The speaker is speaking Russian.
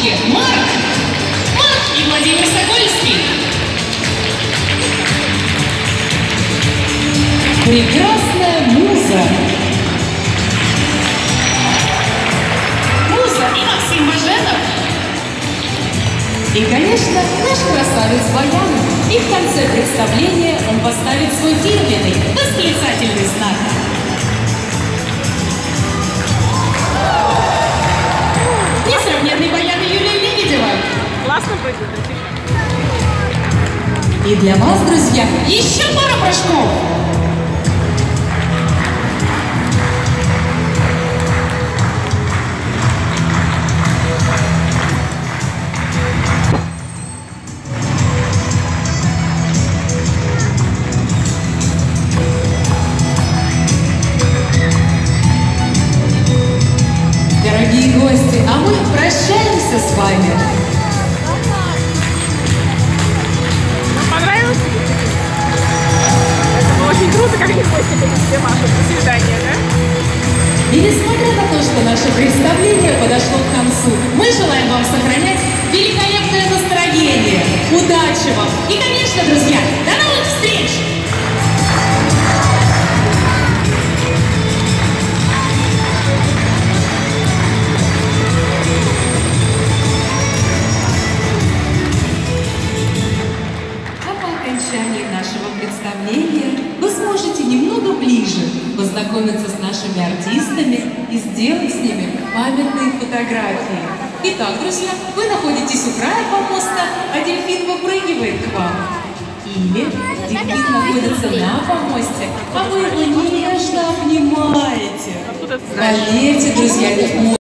мальчики, Марк и Владимир Сокольский. Прекрасная муза. Муза и Максим Баженов. И, конечно, наш красавец Баян. И в конце представления он поставит свой фирменный восклицательный знак. Несравненный Баян и Юлия Лебедева. Классно будет. И для вас, друзья, еще пара прыжков. Дорогие гости, а мы прощаемся с вами. Понравилось? Это было очень круто, как они гости все машут. До свидания, да? И несмотря на то, что наше представление подошло к концу, мы желаем вам сохранять великолепное настроение. Удачи вам! И, конечно, друзья, до новых встреч! Нашего представления вы сможете немного ближе познакомиться с нашими артистами и сделать с ними памятные фотографии. Итак, друзья, вы находитесь у края помоста, а дельфин выпрыгивает к вам. Или дельфин находится на помосте, а вы его нежно обнимаете. Поверьте, друзья,